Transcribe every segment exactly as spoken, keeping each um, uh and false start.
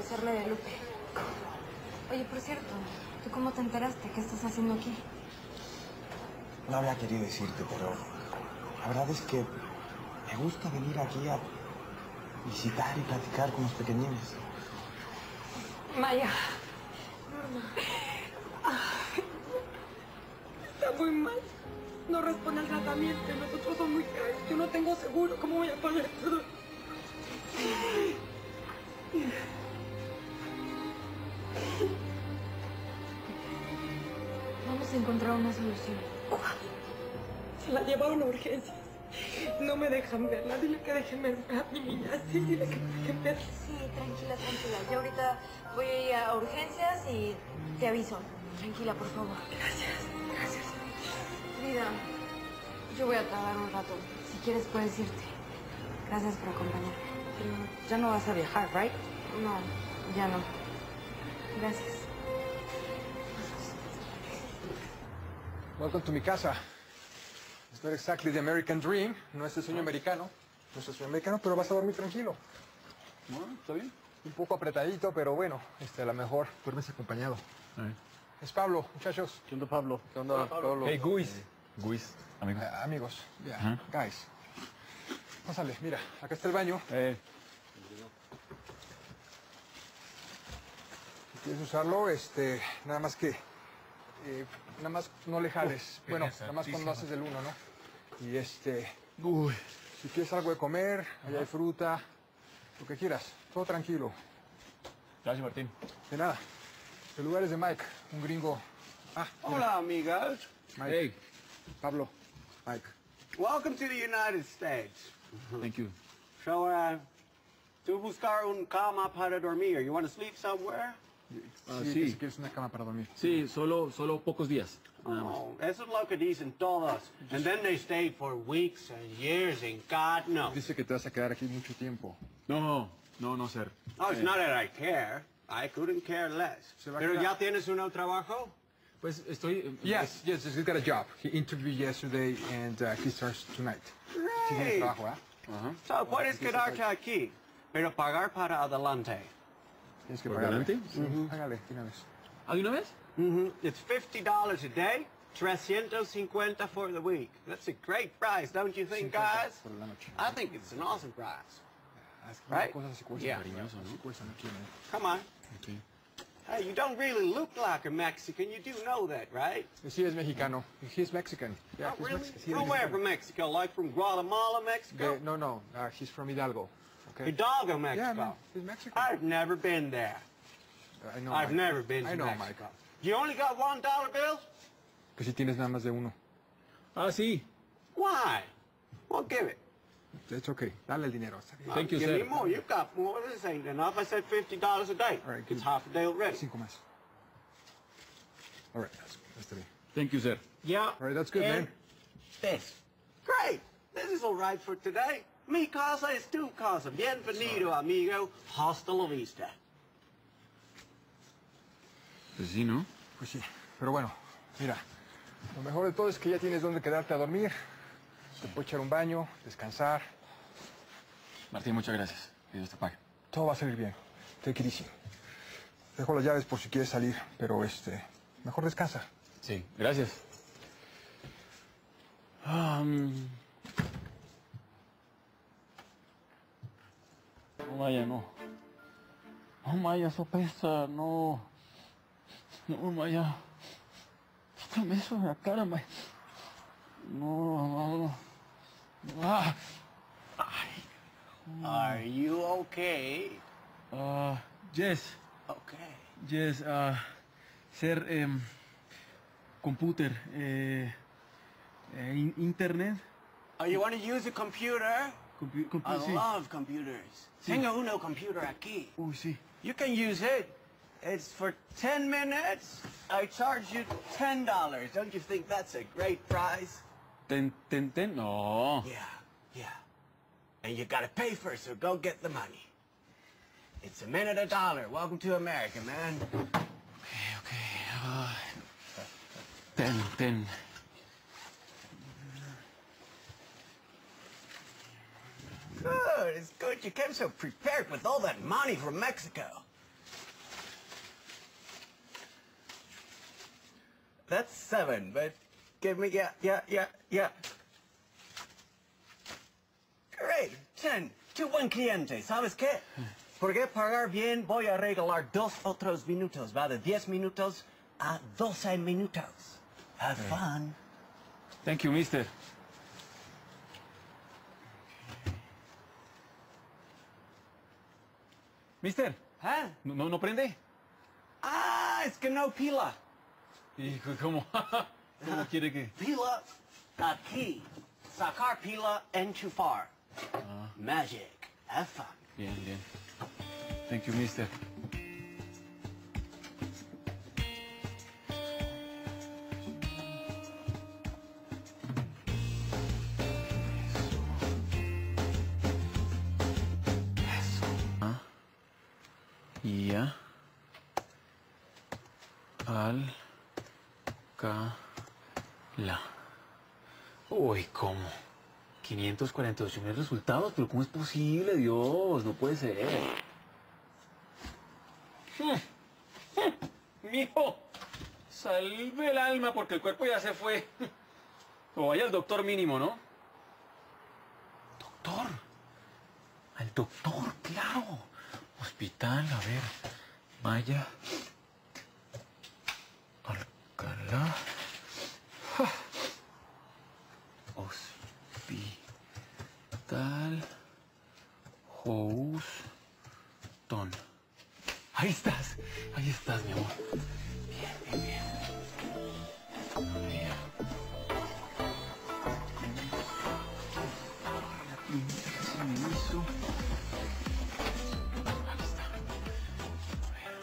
desaparecerme de Lupe. Oye, por cierto, ¿tú cómo te enteraste? ¿Qué estás haciendo aquí? No había querido decirte, pero la verdad es que me gusta venir aquí a visitar y platicar con los pequeñines. Maya. Está muy mal. No responde al tratamiento. Nosotros somos muy caros. Yo no tengo seguro. ¿Cómo voy a pagar todo? Vamos a encontrar una solución. Se la llevaron a urgencias. No me dejan verla. Dile que dejen ver a mi niña. Sí, dile que dejen verla. Sí, tranquila, tranquila. Yo ahorita voy a ir a urgencias y te aviso. Tranquila, por favor. Gracias, gracias. Vida, yo voy a tardar un rato. Si quieres, puedes irte. Gracias por acompañarme. Pero ya no vas a viajar, ¿right? No, ya no. Gracias. Welcome to mi casa. It's not exactly the American dream. No es el sueño americano. No es el sueño americano, pero vas a dormir tranquilo. Bueno, ¿está bien? Un poco apretadito, pero bueno, este, a lo mejor duermes acompañado. Ahí. Es Pablo, muchachos. ¿Qué onda, Pablo? ¿Qué onda, Pablo? Hey, Guis. Guis, amigo. Eh, amigos, yeah, Ajá. guys. Pásale, mira, acá está el baño. Eh, Si quieres usarlo, este, nada más que, eh, nada más no le jales. Uf, bueno, pereza, nada más cuando muchísimo. haces del uno, ¿no? Y este, uy. si quieres algo de comer, allá hay fruta, lo que quieras, todo tranquilo. Gracias, Martín. De nada. El lugar es de Mike, un gringo. Ah, mira, Hola, amigas. Mike. Hey, Pablo, Mike. Welcome to the United States. thank you. So, uh, to buscar un cama para dormir. You want to sleep somewhere? Ah, sí, sí. que si quieres una cama para dormir. Sí, solo, solo pocos días. Nada más. Oh, eso es lo que dicen todos. And then they stay for weeks and years and God knows. Dice que te vas a quedar aquí mucho tiempo. No, no, no, sir. Oh, it's not that I care. I couldn't care less. Se va a Pero quedar- ya tienes un trabajo? Pues estoy... eh, Yes, yes, he's got a job. He interviewed yesterday and uh, he starts tonight. Sí, tiene Great. trabajo, ¿eh? Ajá. So, puedes quedarte aquí, pero pagar para adelante. Tienes que ¿Por pagarle. delante? Sí, págale, de una vez. ¿Ah, de una vez? Mm-hmm. It's fifty dollars a day, trescientos cincuenta for the week. That's a great price, don't you think, guys? Por la noche. I think it's an awesome price. Ah, es que Right? las cosas así cuestan. Yeah. Cariñoso, ¿no? Sí cuestan aquí, ¿no? Come on. Okay. Hey, you don't really look like a Mexican. You do know that, right? Sí, es mexicano. He's Mexican. Yeah, Not he's really? Mexican. Sí, From es where? mexicano. From Mexico? Like from Guatemala, Mexico? De- no, no, uh, he's from Hidalgo. Okay. Hidalgo, Mexico. Yeah, man, he's Mexican. I've never been there. I know, I've Mike. never been to I know, Mexico. Mike. You only got one dollar bill? Que si tienes nada más de uno. Ah, sí. Why? Well, give it. It's okay. Dale el dinero. Está bien. Thank you, give sir. me more. You've got more. This ain't enough. I said fifty dollars a day. All right, It's good. half a day already. Cinco más. All right, that's, está bien. Thank you, sir. Yeah. All right, that's good, And man. This. Great. This is all right for today. Mi casa es tu casa. Bienvenido, amigo. Hasta la vista. Pues sí, ¿no? Pues sí, pero bueno, mira, lo mejor de todo es que ya tienes donde quedarte a dormir, te puedes echar un baño, descansar, Martín, muchas gracias. Que Dios te pague. todo va a salir bien. Take it easy. Dejo las llaves por si quieres salir, pero este, mejor descansa. Sí, gracias. Um... No, Maya, no. No, Maya, eso pesa, no. No, Maya. Quítame eso de la cara, Maya. No, no, no. Ah. Are you okay? Uh, yes, Okay. yes, uh, ser, um, computer, eh, eh, in- internet, Oh, you want to use a computer? compu compu I sí. love computers. Tengo uno computer aquí. Uy, sí. You can use it. It's for ten minutes. I charge you ten dollars. Don't you think that's a great price? Ten, ten, ten, no. Yeah, yeah. And you gotta pay for it, so go get the money. It's a minute a dollar. Welcome to America, man. Okay, okay. Uh, ten, ten. Good, it's good. You came so prepared with all that money from Mexico. that's seven, but give me, yeah, yeah, yeah, yeah. Great, ten. Qué buen cliente, ¿sabes qué? Porque pagar bien voy a regalar dos otros minutos, va de diez minutos a doce minutos. Have fun. Thank you, mister. Mister, ¿Eh? ¿no, no, no prende? Ah, es que no pila. Hijo, ¿cómo? ¿Cómo quiere que...? Pila aquí. Sacar pila, enchufar. Magic. Have fun. Bien, bien. Thank you, mister. Ah. Ya. Al. Ca. La. Uy, ¿cómo? quinientos cuarenta y ocho mil resultados, pero ¿cómo es posible? Dios, no puede ser. Mijo, salve el alma porque el cuerpo ya se fue. O vaya al doctor mínimo, ¿no? ¿Doctor? Al doctor, claro. Hospital, a ver. Vaya. Alcalá. Hospital Houston. Ahí estás, ahí estás, mi amor. Bien, bien, bien. A ver. La pinta que se me hizo. Ahí está. A ver.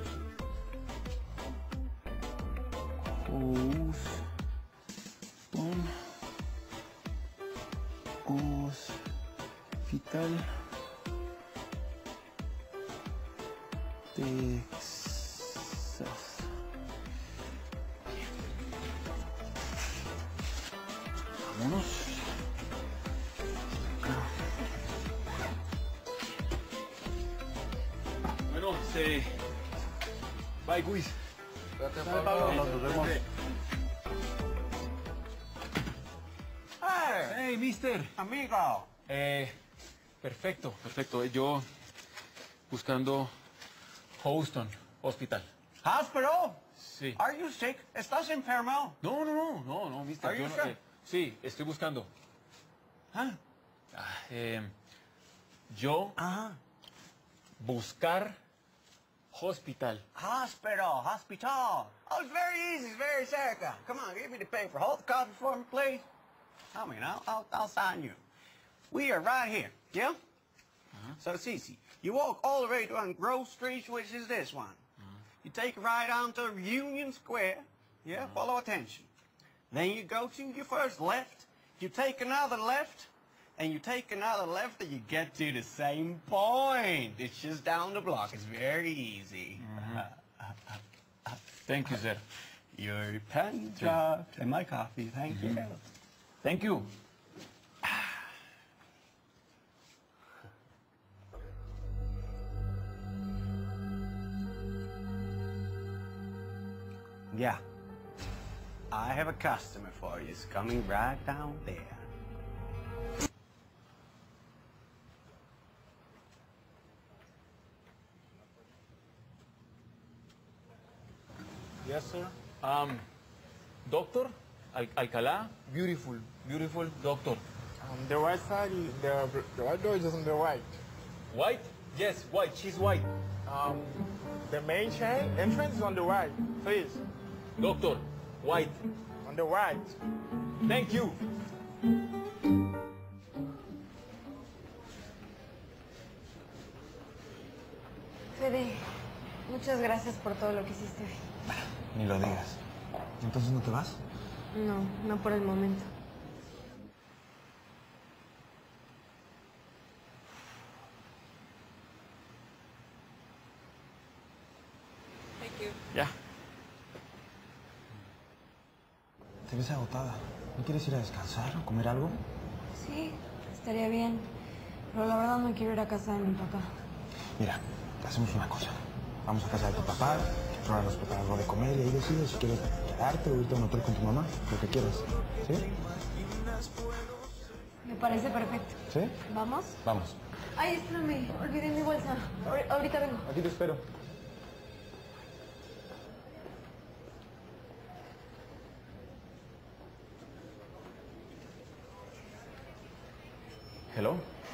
Houston. Hospital Texas. Vámonos. Bueno, se... Bye, Luis. Gracias, Pablo. Pablo. Nos vemos. Hey, Hey, mister. amigo. Eh, perfecto, perfecto. Yo buscando Houston Hospital. Hospital? Sí. Are you sick? ¿Estás enfermo? No, no, no, no, no, mister. Are Yo you no- sure? eh, sí, estoy buscando. Huh? Ah, eh, yo Uh-huh. buscar hospital. Hospital, hospital. Oh, it's very easy, it's very cerca. Come on, give me the paper. Hold the coffee for me, please. I mean, I'll, I'll, I'll sign you. We are right here, yeah? Uh-huh. So it's easy. You walk all the way down Grove Street, which is this one. Uh-huh. You take a right onto Union Square, yeah? Uh-huh. Follow attention. Then you go to your first left. You take another left. And you take another left and you get to the same point. It's just down the block. It's very easy. Mm-hmm. Thank you, sir. Your pen dropped and my coffee. Thank you. Thank you. Yeah. I have a customer for you. It's coming right down there. Yes, sir. Um, doctor, Al Alcalá, beautiful, beautiful doctor. Um, the right side, is- the, the right door is just on the right. White? Yes, white. She's white. Um, the main chain entrance is on the right. Please, Doctor, white. on the right. Thank you. Fede, muchas gracias por todo lo que hiciste hoy. Ni lo digas. ¿Entonces no te vas? No, no por el momento. Ya. Te ves agotada. ¿No quieres ir a descansar o comer algo? Sí, estaría bien. Pero la verdad no quiero ir a casa de mi papá. Mira, hacemos una cosa. Vamos a casa de tu papá, ahora nos prepara algo de comer y ahí decides si quieres quedarte o irte a un hotel con tu mamá, lo que quieras. ¿Sí? Me parece perfecto. ¿Sí? ¿Vamos? Vamos. Ay, espérame, olvidé mi bolsa. Ahor- Ahorita vengo. Aquí te espero. Hello.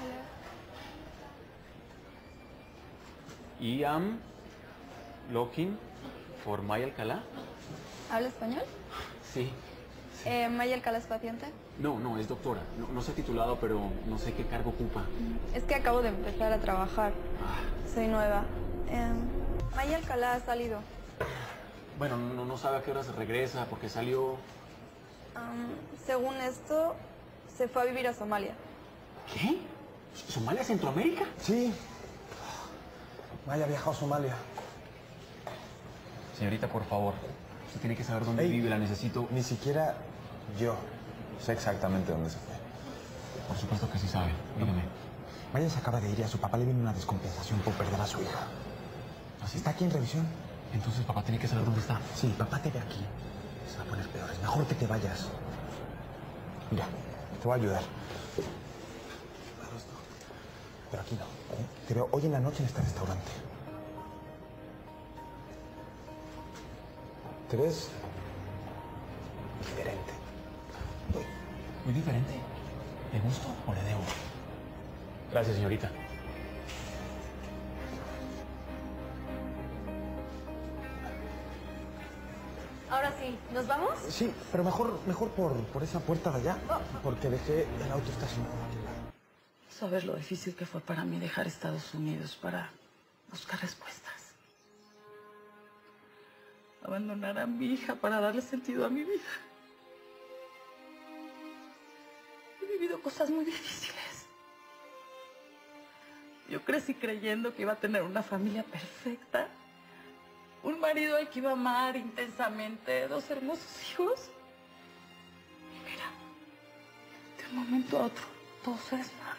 I am looking for Maya Alcalá. ¿Habla español? Sí. Eh, ¿Maya Alcalá es paciente? No, no, es doctora. No, no se ha titulado, pero no sé qué cargo ocupa. Es que acabo de empezar a trabajar. Ah, Soy nueva. Eh, Maya Alcalá ha salido. bueno, no, no sabe a qué hora se regresa porque salió... Am, según esto, se fue a vivir a Somalia. ¿Qué? ¿Somalia, Centroamérica? Sí. Maya ha viajado a Somalia. Señorita, por favor. Usted tiene que saber dónde Ey. vive, la necesito. Ni siquiera yo sé exactamente dónde se fue. Por supuesto que sí sabe. Dígame. Maya se acaba de ir y a su papá le viene una descompensación por perder a su hija. ¿Así? Está aquí en revisión. Entonces papá tiene que saber dónde está. Sí, papá te ve aquí. Se va a poner peor. Es mejor que te vayas. Mira, te voy a ayudar. Pero aquí no. ¿eh? Te veo hoy en la noche en este restaurante. ¿Te ves? Diferente. Muy diferente. ¿Le gusto o le debo? Gracias, señorita. Ahora sí, ¿nos vamos? Sí, pero mejor, mejor por, por esa puerta de allá. Porque dejé el auto estacionado aquí al lado. Sabes lo difícil que fue para mí dejar Estados Unidos para buscar respuestas. Abandonar a mi hija para darle sentido a mi vida. He vivido cosas muy difíciles. Yo crecí creyendo que iba a tener una familia perfecta, un marido al que iba a amar intensamente, dos hermosos hijos. Y mira, de un momento a otro, todo se desmoronó.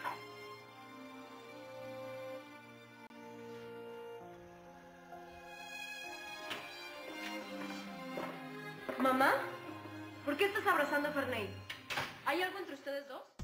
¿Mamá? ¿Por qué estás abrazando a Ferney? ¿Hay algo entre ustedes dos?